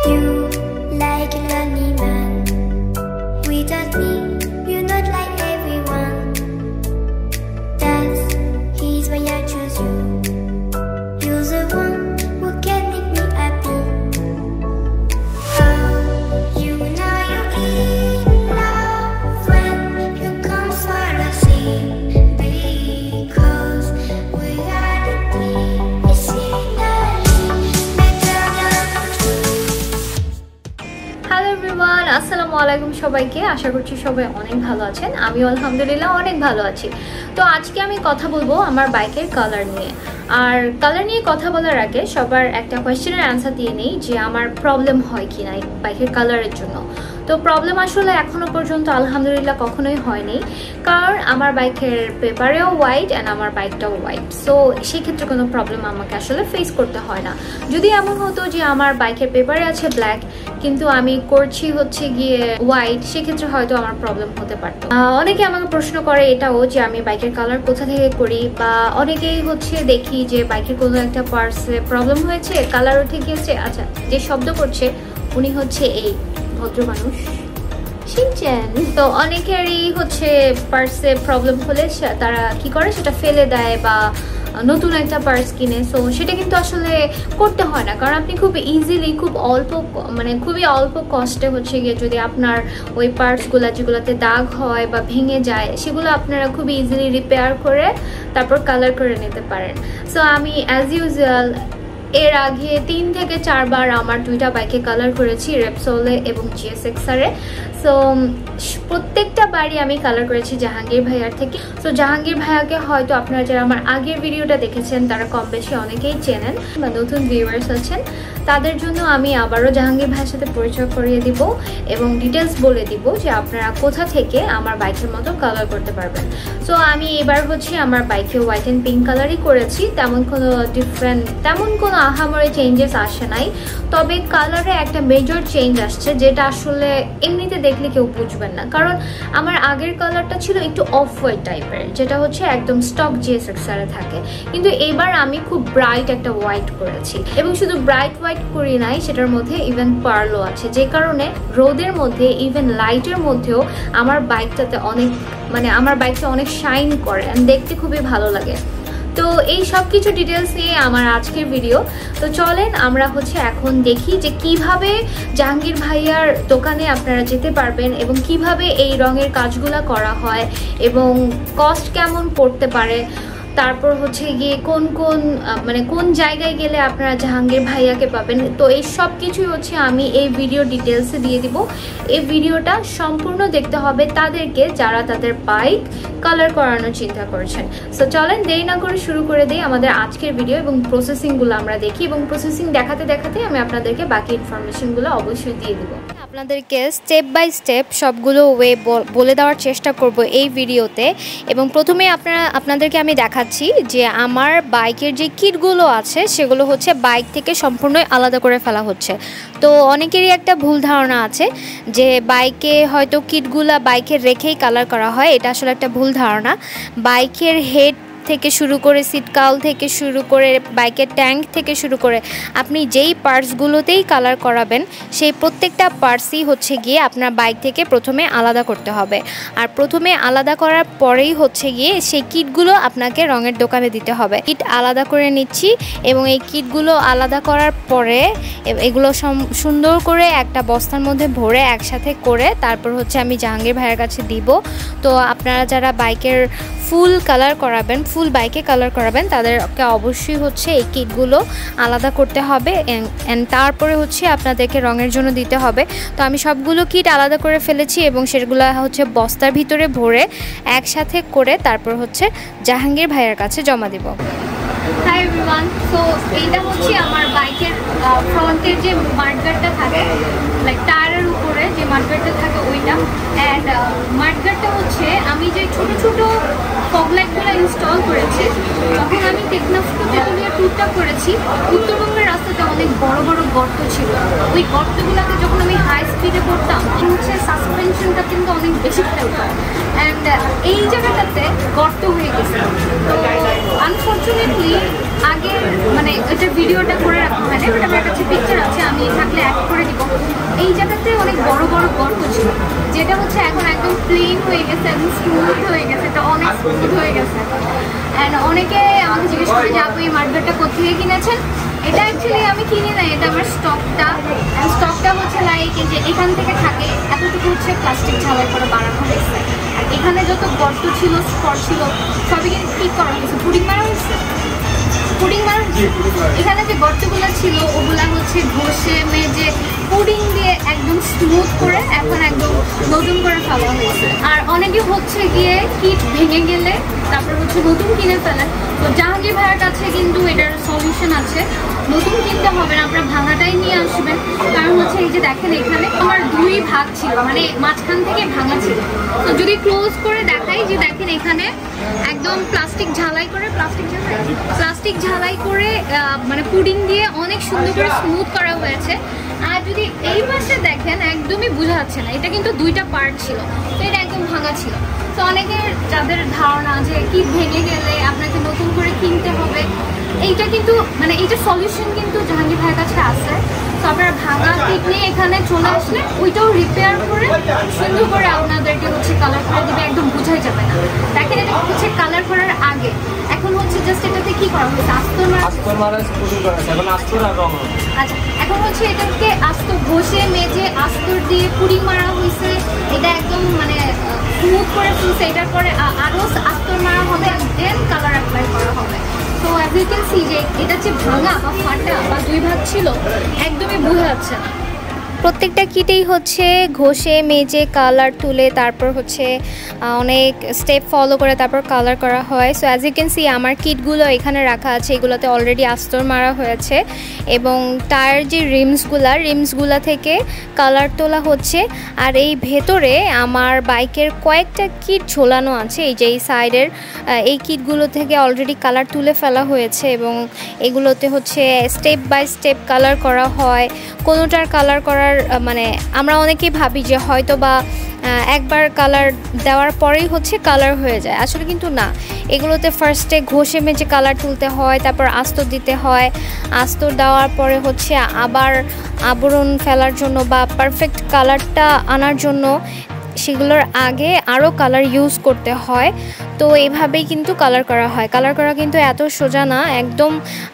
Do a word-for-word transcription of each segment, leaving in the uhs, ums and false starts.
আসসালামু আলাইকুম সবাইকে আশা করছি সবাই অনেক ভালো আছেন আমি আলহামদুলিল্লাহ অনেক ভালো আছি তো আজকে আমি কথা বলবো আমার বাইকের কালার নিয়ে আর কালার নিয়ে কথা বলার আগে সবার একটা কোশ্চেনের অ্যানসার দিয়ে নেই যে আমার প্রবলেম হয় কিনা বাইকের কালারের জন্য তো প্রবলেম আসলে এখনো পর্যন্ত আলহামদুলিল্লাহ কখনোই হয়নি কারণ আমার বাইকের পেপারেও হোয়াইট এন্ড আমার বাইকটাও হোয়াইট সো সেই ক্ষেত্রে কোনো প্রবলেম আমাকে আসলে ফেস করতে হয় না যদি এমন হতো যে আমার বাইকের পেপারে আছে ব্ল্যাক কিন্তু আমি করছি হচ্ছে গিয়ে হোয়াইট সেক্ষেত্রে হয়তো আমার প্রবলেম হতে পারতো অনেকে আমাকে প্রশ্ন করে এটাও যে আমি বাইকের কালার কোথা থেকে করি বা অনেকেই হচ্ছে দেখি যে বাইকের কোনো একটা পার্টসে প্রবলেম হয়েছে কালার উঠে গিয়েছে আচ্ছা যে শব্দ করছে উনি হচ্ছে এই ভদ্র মানুষ শিনচেন তো অনেকেরই হচ্ছে পার্টসে প্রবলেম হলে তারা কি করে সেটা ফেলে দেয় বা নতুন একটা পার্স কিনে সো সেটা কিন্তু আসলে করতে হয় না কারণ আপনি খুব ইজিলি খুব অল্প মানে খুবই অল্প কষ্টে হচ্ছে গিয়ে যদি আপনার ওই পার্টসগুলো যেগুলোতে দাগ হয় বা ভেঙে যায় সেগুলো আপনারা খুব ইজিলি রিপেয়ার করে তারপর কালার করে নিতে পারেন সো আমি অ্যাজ ইউজুয়াল এর আগে তিন থেকে চারবার আমার দুইটা বাইকে কালার করেছি রেপসোলে এবং জিএসএক্সআরে সো প্রত্যেকটা বারই আমি কালার করেছি জাহাঙ্গীর ভাইয়ার থেকে সো জাহাঙ্গীর ভাইয়াকে হয়তো আপনারা যারা আমার আগের ভিডিওটা দেখেছেন তারা কম বেশি অনেকেই চেনেন বা নতুন ভিউয়ার্স আছেন তাদের জন্য আমি আবারও জাহাঙ্গীর ভাইয়ের সাথে পরিচয় করিয়ে দিব এবং ডিটেলস বলে দিব যে আপনারা কোথা থেকে আমার বাইকের মতো কালার করতে পারবেন সো আমি এবার হচ্ছে আমার বাইকে হোয়াইট অ্যান্ড পিঙ্ক কালারই করেছি তেমন কোনো ডিফারেন্ট তেমন কোনো আহামরি চেঞ্জেস আসে নাই তবে কালারে একটা মেজর চেঞ্জ আসছে যেটা আসলে এমনিতে দেখলে কেউ বুঝবেন না কারণ আমার আগের কালারটা ছিল একটু অফ হোয়াইট টাইপের যেটা হচ্ছে একদম স্টক জিএসএক্সআরে থাকে কিন্তু এবার আমি খুব ব্রাইট একটা হোয়াইট করেছি এবং শুধু ব্রাইট হোয়াইট করি নাই সেটার মধ্যে ইভেন পার্লও আছে যে কারণে রোদের মধ্যে ইভেন লাইটের মধ্যেও আমার বাইকটাতে অনেক মানে আমার বাইকটা অনেক শাইন করে এন্ড দেখতে খুবই ভালো লাগে তো এই সব কিছু ডিটেলস নিয়ে আমার আজকের ভিডিও তো চলেন আমরা হচ্ছে এখন দেখি যে কিভাবে জাহাঙ্গীর ভাইয়ার দোকানে আপনারা যেতে পারবেন এবং কিভাবে এই রঙের কাজগুলো করা হয় এবং কস্ট কেমন পড়তে পারে তারপর হচ্ছে গিয়ে কোন কোন মানে কোন জায়গায় গেলে আপনারা জাহাঙ্গীর ভাইয়াকে পাবেন তো এই সব কিছুই হচ্ছে আমি এই ভিডিও ডিটেলসে দিয়ে দিব এই ভিডিওটা সম্পূর্ণ দেখতে হবে তাদেরকে যারা তাদের বাইক কালার করানোর চিন্তা করছেন সো চলেন দেরি না করে শুরু করে দিই আমাদের আজকের ভিডিও এবং প্রসেসিংগুলো আমরা দেখি এবং প্রসেসিং দেখাতে দেখাতে আমি আপনাদেরকে বাকি ইনফরমেশনগুলো অবশ্যই দিয়ে দেবো আপনাদেরকে স্টেপ বাই স্টেপ সবগুলো ওয়ে বলে দেওয়ার চেষ্টা করব এই ভিডিওতে এবং প্রথমে আপনারা আপনাদেরকে আমি দেখাচ্ছি যে আমার বাইকের যে কিটগুলো আছে সেগুলো হচ্ছে বাইক থেকে সম্পূর্ণই আলাদা করে ফেলা হচ্ছে তো অনেকেরই একটা ভুল ধারণা আছে যে বাইকে হয়তো কিটগুলো বাইকে রেখেই কালার করা হয় এটা আসলে একটা ভুল ধারণা বাইকের হেড থেকে শুরু করে সিট কাউল থেকে শুরু করে বাইকের ট্যাঙ্ক থেকে শুরু করে আপনি যেই পার্টসগুলোতেই কালার করাবেন সেই প্রত্যেকটা পার্টসই হচ্ছে গিয়ে আপনার বাইক থেকে প্রথমে আলাদা করতে হবে আর প্রথমে আলাদা করার পরেই হচ্ছে গিয়ে সেই কিটগুলো আপনাকে রঙের দোকানে দিতে হবে কিট আলাদা করে নিচ্ছি এবং এই কিটগুলো আলাদা করার পরে এগুলো সুন্দর করে একটা বস্তার মধ্যে ভরে একসাথে করে তারপর হচ্ছে আমি জাহাঙ্গীর ভাইয়ের কাছে দিব তো আপনারা যারা বাইকের ফুল কালার করাবেন ফুল বাইকে কালার করাবেন তাদেরকে অবশ্যই হচ্ছে এই কিটগুলো আলাদা করতে হবে এন্ড তারপরে হচ্ছে আপনাদেরকে রঙের জন্য দিতে হবে তো আমি সবগুলো কিট আলাদা করে ফেলেছি এবং সেগুলো হচ্ছে বস্তার ভিতরে ভরে একসাথে করে তারপর হচ্ছে জাহাঙ্গীর ভাইয়ের কাছে জমা দেব হাই এভরিওয়ান সো এইটা হচ্ছে আমার বাইকের ফ্রন্টের যে মাডগার্ডটা থাকে লাইক টায়ারের উপরে যে মাডগার্ডটা থাকে ওইটা অ্যান্ড মাডগার্ডটা হচ্ছে আমি যে ছোটো ছোটো ফগলাইটগুলো ইনস্টল করেছি তখন আমি টেকনাফকে তেতুলিয়া ট্যুরটা করেছি উত্তরবঙ্গের রাস্তাতে অনেক বড় বড় গর্ত ছিল ওই গর্তগুলোতে যখন আমি হাই স্পিডে করতাম হচ্ছে সাসপেনশনটা কিন্তু অনেক বেশি ফেল হয় অ্যান্ড এই জায়গাটাতে গর্ত হয়ে গেছে তো আনফর্চুনেটলি আগে মানে এটা ভিডিওটা করে রাখা হয় না বাট আমার কাছে পিকচার আছে আমি থাকলে অ্যাড করে দিব যেটা হচ্ছে এখন একদম প্লেন হয়ে গেছে, একদম স্মুথ হয়ে গেছে, এটা অনেক স্মুথ হয়ে গেছে। অ্যান্ড অনেকে আমাকে জিজ্ঞেস করে যে আপু এই মার্কেটটা কোথেকে কিনেছেন। এটা অ্যাকচুয়ালি আমি কিনি না, এটা আমার স্টকটা। স্টকটা হচ্ছে লাইক যে এখান থেকে থাকে, এতটুকু হচ্ছে প্লাস্টিক ঝালাই করে বানানো হয়েছে। আর এখানে যত গর্ত ছিল, স্পট ছিল, সবই কিন্তু ঠিক করা হয়েছে, পুডিং মারা হয়েছে পুডিং মারা হয়েছে এখানে যে গর্তগুলো ছিল ওগুলা হচ্ছে ঘষে মেজে পুডিং দিয়ে একদম স্মুথ করে এখন একদম নতুন করে ফেলা হয়েছে। আর অনেকে হচ্ছে গিয়ে কিট ভেঙে গেলে তারপর হচ্ছে নতুন কিনে ফেলে। তো জাহাঙ্গীর ভাইয়ের কাছে কিন্তু এটার সলিউশন আছে, নতুন কিনতে হবে না, আপনারা ভাঙাটাই নিয়ে আসবেন। কারণ হচ্ছে এই যে দেখেন এখানে আমার দুই ভাগ ছিল, মানে মাঝখান থেকে ভাঙা ছিল। তো যদি ক্লোজ করে দেখাই যে দেখেন এখানে একদম প্লাস্টিক ঝালাই করে প্লাস্টিক ঝালাই প্লাস্টিক ঝালাই করে মানে পুডিং দিয়ে অনেক সুন্দর করে স্মুথ করা হয়েছে। আর যদি এই পাশে দেখেন একদমই বোঝা যাচ্ছে না, এটা কিন্তু দুইটা পার্ট ছিল, তো এটা একদম ভাঙা ছিল। তো অনেকের যাদের ধারণা যে কি ভেঙে গেলে আপনাকে নতুন করে কিনতে হবে, এইটা কিন্তু মানে এইটা সলিউশন কিন্তু জাহাঙ্গীর ভাইয়ের কাছে আছে। তো আপনারা ভাঙা কিট নিয়ে এখানে চলে আসলে ওইটাও রিপেয়ার করে সুন্দর করে আপনাদেরকে হচ্ছে কালার করে দিবে, একদম বোঝাই যাবে না। দেখেন এটা হচ্ছে কালার করার আগে, এখন হচ্ছে জাস্ট এটাতে কি করা হয়েছে, আস্তর মারা আস্তর মারা পুডিং করা আছে, এখন আস্তর আর রং। আচ্ছা, এখন হচ্ছে এটাকে আস্তর ঘষে মেজে আস্তর দিয়ে পুডিং মারা হয়েছে, এটা একদম মানে স্মুথ করে ফেলছে। এটার পরে আরও আস্তর মারা হবে, দেন কালার অ্যাপ্লাই করা হবে। তো অ্যাজ ইউ ক্যান সি যে এটা যে ভাঙা বা ফাটা বা দুই ভাগ ছিল একদমই বোঝা যাচ্ছে না। প্রত্যেকটা কিটেই হচ্ছে ঘষে মেজে কালার তুলে তারপর হচ্ছে অনেক স্টেপ ফলো করে তারপর কালার করা হয়। So as you can see আমার কিটগুলো এখানে রাখা আছে, এগুলোতে অলরেডি আস্তর মারা হয়েছে এবং তার যে রিমসগুলা রিমসগুলা থেকে কালার তোলা হচ্ছে। আর এই ভেতরে আমার বাইকের কয়েকটা কিট ঝোলানো আছে, এই যে এই সাইডের এই কিটগুলো থেকে অলরেডি কালার তুলে ফেলা হয়েছে এবং এগুলোতে হচ্ছে স্টেপ বাই স্টেপ কালার করা হয়। কোনোটার কালার করার মানে আমরা অনেকেই ভাবি যে হয়তো বা একবার কালার দেওয়ার পরেই হচ্ছে কালার হয়ে যায়, আসলে কিন্তু না। এগুলোতে ফার্স্টে ঘষে মেজে কালার তুলতে হয়, তারপর আস্তর দিতে হয়, আস্তর দেওয়ার পরে হচ্ছে আবার আবরণ ফেলার জন্য বা পারফেক্ট কালারটা আনার জন্য সেগুলোর আগে আরও কালার ইউজ করতে হয়। তো এইভাবেই কিন্তু কালার করা হয়। কালার করা কিন্তু এত সোজা না, একদম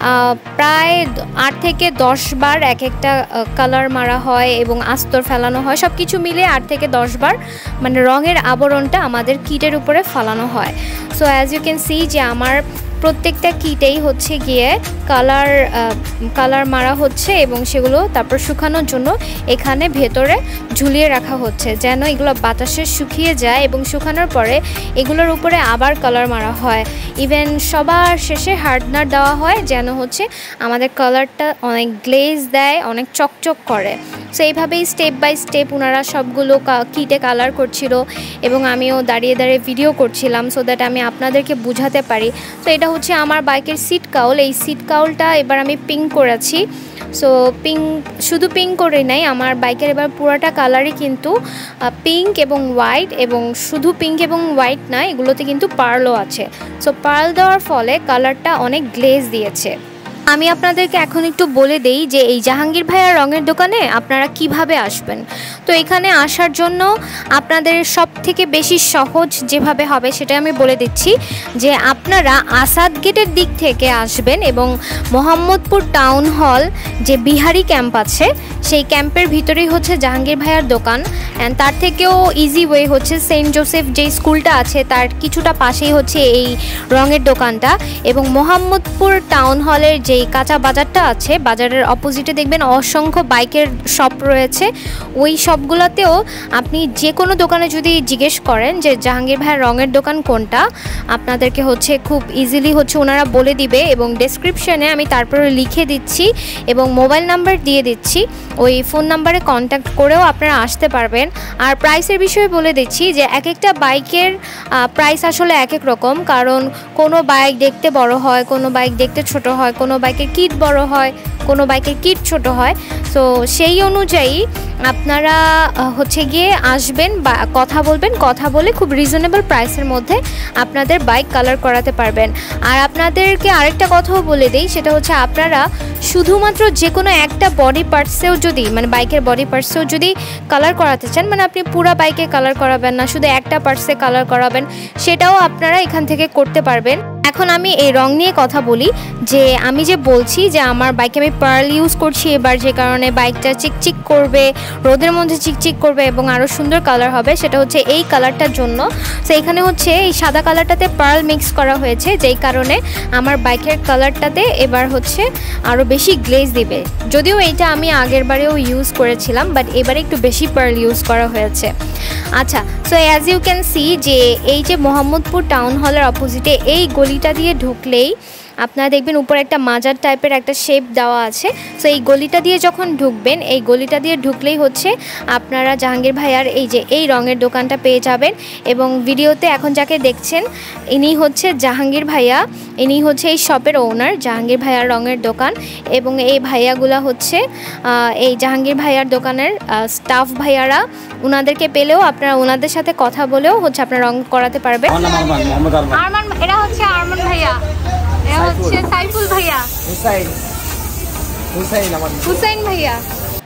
প্রায় আট থেকে দশ বার এক একটা কালার মারা হয় এবং আস্তর ফেলানো হয়, সব কিছু মিলে আট থেকে দশ বার মানে রঙের আবরণটা আমাদের কিটের উপরে ফেলানো হয়। So as you can see যে আমার প্রত্যেকটা কিটেই হচ্ছে গিয়ে কালার কালার মারা হচ্ছে এবং সেগুলো তারপর শুকানোর জন্য এখানে ভেতরে ঝুলিয়ে রাখা হচ্ছে যেন এগুলো বাতাসে শুকিয়ে যায় এবং শুকানোর পরে এগুলোর উপরে আবার কালার মারা হয়। ইভেন সবার শেষে হার্ডনার দেওয়া হয় যেন হচ্ছে আমাদের কালারটা অনেক গ্লেজ দেয়, অনেক চকচক করে। সো এইভাবেই স্টেপ বাই স্টেপ ওনারা সবগুলো কিটে কালার করছিল এবং আমিও দাঁড়িয়ে দাঁড়িয়ে ভিডিও করছিলাম সো দ্যাট আমি আপনাদেরকে বুঝাতে পারি। তো এটা হচ্ছে আমার বাইকের সিট কাউল, এই সিট কাউলটা এবার আমি পিঙ্ক করেছি। সো পিঙ্ক শুধু পিঙ্ক করে নাই, আমার বাইকের এবার পুরোটা কালারই কিন্তু পিঙ্ক এবং হোয়াইট, এবং শুধু পিঙ্ক এবং হোয়াইট না, এগুলোতে কিন্তু পার্লও আছে। সো পার্ল দেওয়ার ফলে কালারটা অনেক গ্লেজ দিয়েছে। আমি আপনাদেরকে এখন একটু বলে দেই যে এই জাহাঙ্গীর ভাইয়ার রঙের দোকানে আপনারা কিভাবে আসবেন। তো এখানে আসার জন্য আপনাদের সব থেকে বেশি সহজ যেভাবে হবে সেটা আমি বলে দিচ্ছি যে আপনারা আসাদ গেটের দিক থেকে আসবেন এবং মোহাম্মদপুর টাউন হল যে বিহারি ক্যাম্প আছে সেই ক্যাম্পের ভিতরেই হচ্ছে জাহাঙ্গীর ভাইয়ার দোকান। অ্যান্ড তার থেকেও ইজি ওয়ে হচ্ছে সেন্ট জোসেফ যে স্কুলটা আছে তার কিছুটা পাশেই হচ্ছে এই রঙের দোকানটা, এবং মোহাম্মদপুর টাউন হলের যে এই কাঁচা বাজারটা আছে বাজারের অপোজিটে দেখবেন অসংখ্য বাইকের শপ রয়েছে। ওই শপগুলোতেও আপনি যে কোনো দোকানে যদি জিজ্ঞেস করেন যে জাহাঙ্গীর ভাইয়ের রঙের দোকান কোনটা, আপনাদেরকে হচ্ছে খুব ইজিলি হচ্ছে ওনারা বলে দিবে এবং ডেসক্রিপশনে আমি তারপরে লিখে দিচ্ছি এবং মোবাইল নাম্বার দিয়ে দিচ্ছি, ওই ফোন নাম্বারে কন্ট্যাক্ট করেও আপনারা আসতে পারবেন। আর প্রাইসের বিষয়ে বলে দিচ্ছি যে এক একটা বাইকের প্রাইস আসলে এক এক রকম, কারণ কোনো বাইক দেখতে বড় হয়, কোনো বাইক দেখতে ছোট হয়, কোনো বাইকের কিট বড় হয়, কোনো বাইকের কিট ছোট হয়। সো সেই অনুযায়ী আপনারা হচ্ছে গিয়ে আসবেন বা কথা বলবেন, কথা বলে খুব রিজনেবল প্রাইসের মধ্যে আপনাদের বাইক কালার করাতে পারবেন। আর আপনাদেরকে আরেকটা কথাও বলে দিই, সেটা হচ্ছে আপনারা শুধুমাত্র যে কোনো একটা বডি পার্টসেও যদি মানে বাইকের বডি পার্টসেও যদি কালার করাতে চান, মানে আপনি পুরো বাইকে কালার করাবেন না, শুধু একটা পার্টসে কালার করাবেন, সেটাও আপনারা এখান থেকে করতে পারবেন। এখন আমি এই রং নিয়ে কথা বলি, যে আমি যে বলছি যে আমার বাইকে আমি পার্ল ইউজ করছি এবার, যে কারণে বাইকটা চিকচিক করবে, রোদের মধ্যে চিকচিক করবে এবং আরও সুন্দর কালার হবে, সেটা হচ্ছে এই কালারটার জন্য। তো এখানে হচ্ছে এই সাদা কালারটাতে পার্ল মিক্স করা হয়েছে, যেই কারণে আমার বাইকের কালারটাতে এবার হচ্ছে আরও বেশি গ্লেজ দিবে। যদিও এইটা আমি আগের বারেও ইউজ করেছিলাম, বাট এবারে একটু বেশি পার্ল ইউজ করা হয়েছে। আচ্ছা, so as you can see যে এই যে মোহাম্মদপুর টাউন হলের অপোজিটে এই গলিটা দিয়ে ঢুকলেই আপনারা দেখবেন উপরে একটা মাজার টাইপের একটা শেপ দেওয়া আছে। সো এই গলিটা দিয়ে যখন ঢুকবেন, এই গলিটা দিয়ে ঢুকলেই হচ্ছে আপনারা জাহাঙ্গীর ভাইয়ার এই যে এই রঙের দোকানটা পেয়ে যাবেন। এবং ভিডিওতে এখন যাকে দেখছেন ইনি হচ্ছে জাহাঙ্গীর ভাইয়া, ইনি হচ্ছে এই শপের ওনার, জাহাঙ্গীর ভাইয়ার রঙের দোকান। এবং এই ভাইয়াগুলা হচ্ছে এই জাহাঙ্গীর ভাইয়ার দোকানের স্টাফ ভাইয়ারা, ওনাদেরকে পেলেও আপনারা ওনাদের সাথে কথা বলেও হচ্ছে আপনারা রং করাতে পারবেন। আরমান, এরা হচ্ছে আরমান ভাইয়া, এরা হচ্ছে সাইফুল ভাইয়া, হুসাইন হুসাইন হুসাইন ভাইয়া।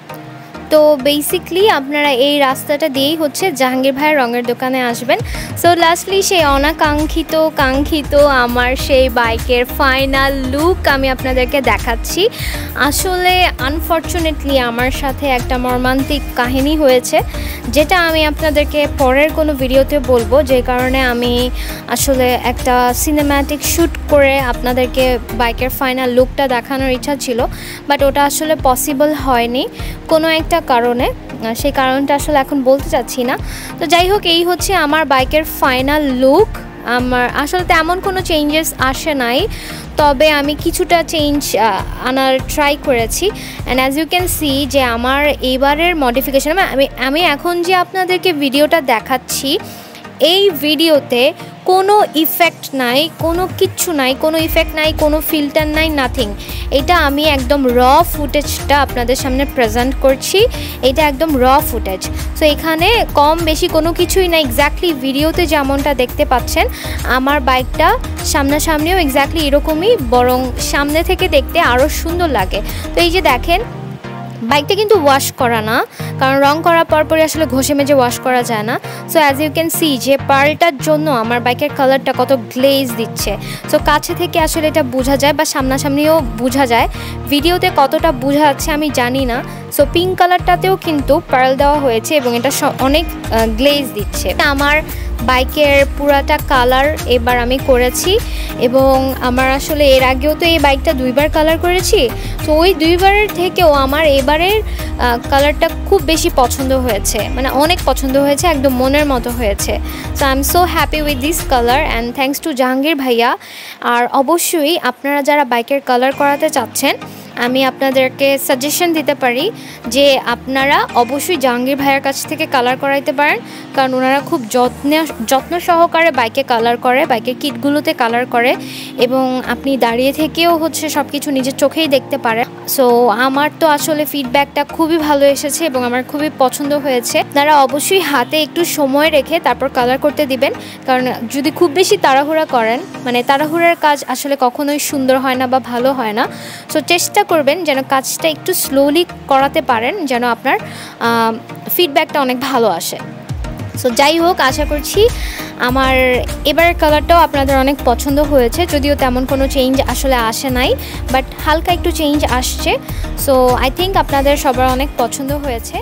তো বেসিকলি আপনারা এই রাস্তাটা দিয়েই হচ্ছে জাহাঙ্গীর ভাইয়ের রঙের দোকানে আসবেন। সো লাস্টলি সেই অনাকাঙ্ক্ষিত কাঙ্ক্ষিত আমার সেই বাইকের ফাইনাল লুক আমি আপনাদেরকে দেখাচ্ছি। আসলে আনফর্চুনেটলি আমার সাথে একটা মর্মান্তিক কাহিনী হয়েছে, যেটা আমি আপনাদেরকে পরের কোনো ভিডিওতে বলবো, যে কারণে আমি আসলে একটা সিনেম্যাটিক শ্যুট করে আপনাদেরকে বাইকের ফাইনাল লুকটা দেখানোর ইচ্ছা ছিল, বাট ওটা আসলে পসিবল হয়নি কোনো একটা কারণে। সেই কারণটা আসলে এখন বলতে চাচ্ছি না। তো যাই হোক, এই হচ্ছে আমার বাইকের ফাইনাল লুক। আমার আসলে তেমন কোনো চেঞ্জেস আসে নাই, তবে আমি কিছুটা চেঞ্জ আনার ট্রাই করেছি। And as you can see যে আমার এইবারের মডিফিকেশান, আমি আমি এখন যে আপনাদেরকে ভিডিওটা দেখাচ্ছি, এই ভিডিওতে কোনো ইফেক্ট নাই, কোনো কিচ্ছু নাই, কোনো ইফেক্ট নাই, কোনো ফিল্টার নাই, নাথিং। এটা আমি একদম র ফুটেজটা আপনাদের সামনে প্রেজেন্ট করছি, এটা একদম র ফুটেজ। সো এখানে কম বেশি কোনো কিছুই না, এক্স্যাক্টলি ভিডিওতে যেমনটা দেখতে পাচ্ছেন আমার বাইকটা সামনাসামনিও এক্স্যাক্টলি এরকমই, বরং সামনে থেকে দেখতে আরও সুন্দর লাগে। তো এই যে দেখেন, বাইকটা কিন্তু ওয়াশ করা না, কারণ রং করার পরপরই আসলে ঘষে মেজে ওয়াশ করা যায় না। So as you can see যে পার্লটার জন্য আমার বাইকের কালারটা কত গ্লেজ দিচ্ছে। সো কাছে থেকে আসলে এটা বোঝা যায়, বা সামনাসামনিও বোঝা যায়, ভিডিওতে কতটা বোঝা যাচ্ছে আমি জানি না। সো পিঙ্ক কালারটাতেও কিন্তু পার্ল দেওয়া হয়েছে এবং এটা অনেক গ্লেজ দিচ্ছে। আমার বাইকের পুরাটা কালার এবার আমি করেছি, এবং আমার আসলে এর আগেও তো এই বাইকটা দুইবার কালার করেছি। তো ওই দুইবারের থেকেও আমার এবারের কালারটা খুব বেশি পছন্দ হয়েছে, মানে অনেক পছন্দ হয়েছে, একদম মনের মতো হয়েছে। So I am so happy with this colour and thanks to Jahangir ভাইয়া। আর অবশ্যই আপনারা যারা বাইকের কালার করাতে চাচ্ছেন, আমি আপনাদেরকে সাজেশন দিতে পারি যে আপনারা অবশ্যই জাহাঙ্গীর ভাইয়ের কাছ থেকে কালার করাইতে পারেন, কারণ ওনারা খুব যত্নে যত্ন সহকারে বাইকে কালার করে, বাইকের কিটগুলোতে কালার করে, এবং আপনি দাঁড়িয়ে থেকেও হচ্ছে সব কিছু নিজের চোখেই দেখতে পারেন। সো আমার তো আসলে ফিডব্যাকটা খুবই ভালো এসেছে এবং আমার খুবই পছন্দ হয়েছে। আপনারা অবশ্যই হাতে একটু সময় রেখে তারপর কালার করতে দিবেন, কারণ যদি খুব বেশি তাড়াহুড়া করেন, মানে তাড়াহুড়ার কাজ আসলে কখনোই সুন্দর হয় না বা ভালো হয় না। সো চেষ্টা করবেন যেন কাজটা একটু স্লোলি করাতে পারেন, যেন আপনার ফিডব্যাকটা অনেক ভালো আসে। সো যাই হোক, আশা করছি আমার এবারের কালারটাও আপনাদের অনেক পছন্দ হয়েছে, যদিও তেমন কোনো চেঞ্জ আসলে আসে নাই, বাট হালকা একটু চেঞ্জ আসছে। সো আই থিঙ্ক আপনাদের সবার অনেক পছন্দ হয়েছে।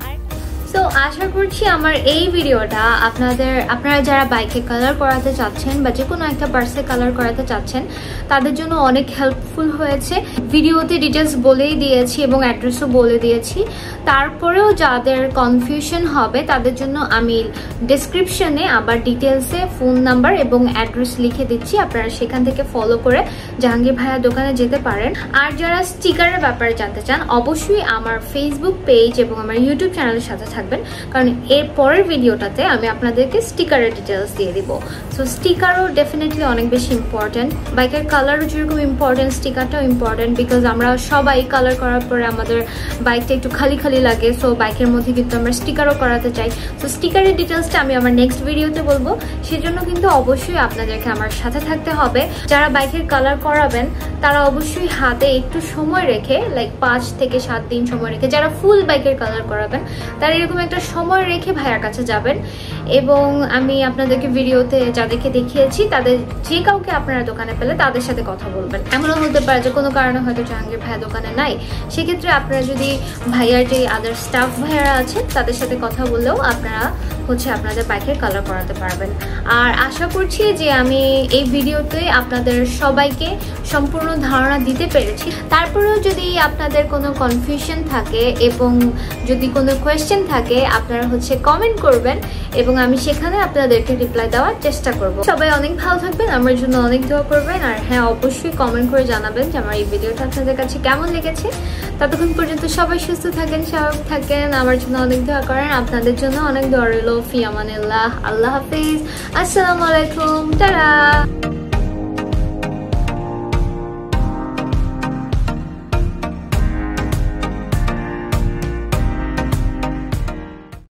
সো আশা করছি আমার এই ভিডিওটা আপনাদের আপনারা যারা বাইকে কালার করাতে চাচ্ছেন বা যে কোনো একটা পার্সে কালার করাতে চাচ্ছেন তাদের জন্য অনেক হেল্পফুল হয়েছে। ভিডিওতে ডিটেলস বলেই দিয়েছি এবং অ্যাড্রেসও বলে দিয়েছি। তারপরেও যাদের কনফিউশন হবে তাদের জন্য আমি ডেসক্রিপশনে আবার ডিটেলসে ফোন নাম্বার এবং অ্যাড্রেস লিখে দিচ্ছি, আপনারা সেখান থেকে ফলো করে জাহাঙ্গীর ভাইয়ার দোকানে যেতে পারেন। আর যারা স্টিকারের ব্যাপারে জানতে চান অবশ্যই আমার ফেসবুক পেজ এবং আমার ইউটিউব চ্যানেলের সাথে থাকবেন। থাকবেন, কারণ এর পরের ভিডিওটাতে আমি আপনাদেরকে স্টিকারের ডিটেলস দিয়ে দিব। সো স্টিকারও ডেফিনেটলি অনেক বেশি ইম্পর্টেন্ট, বাইকের কালারও যেরকম ইম্পর্টেন্ট স্টিকারটাও ইম্পর্টেন্ট, বিকজ আমরা সবাই কালার করার পরে আমাদের বাইকটা একটু খালি খালি লাগে। সো বাইকের মধ্যে কিন্তু আমরা স্টিকারও করাতে চাই। সো স্টিকারের ডিটেলসটা আমি আমার নেক্সট ভিডিওতে বলবো, সেজন্য কিন্তু অবশ্যই আপনাদেরকে আমার সাথে থাকতে হবে। যারা বাইকের কালার করাবেন তারা অবশ্যই হাতে একটু সময় রেখে, লাইক পাঁচ থেকে সাত দিন সময় রেখে, যারা ফুল বাইকের কালার করাবেন তারা এরকম একটা সময় রেখে ভাইয়ার কাছে যাবেন। এবং আমি আপনাদেরকে ভিডিওতে যাদেরকে দেখিয়েছি তাদের যে কাউকে আপনারা দোকানে পেলে তাদের সাথে কথা বলবেন। এমনও হতে পারে যে কোনো কারণে হয়তো জাহাঙ্গীর ভাইয়া দোকানে নাই, সেক্ষেত্রে আপনারা যদি ভাইয়ার যে আদার স্টাফ ভাইয়ারা আছে তাদের সাথে কথা বললেও আপনারা হচ্ছে আপনাদের বাইকের কালার করাতে পারবেন। আর আশা করছি যে আমি এই ভিডিওতে আপনাদের সবাইকে সম্পূর্ণ ধারণা দিতে পেরেছি। তারপরেও যদি আপনাদের কোনো কনফিউশন থাকে এবং যদি কোনো কোয়েশ্চেন থাকে আপনারা হচ্ছে কমেন্ট করবেন এবং আমি সেখানে আপনাদেরকে রিপ্লাই দেওয়ার চেষ্টা করব। সবাই অনেক ভালো থাকবেন, আমার জন্য অনেক দোয়া করবেন, আর হ্যাঁ অবশ্যই কমেন্ট করে জানাবেন যে আমার এই ভিডিওটা আপনাদের কাছে কেমন লেগেছে। ততক্ষণ পর্যন্ত সবাই সুস্থ থাকেন, স্বাভাবিক থাকেন, আমার জন্য অনেক দোয়া করেন, আপনাদের জন্য অনেক দোয়া রইল। ফি আমানিল্লাহ, আল্লাহ হাফিজ, আসসালামু আলাইকুম, টাটা।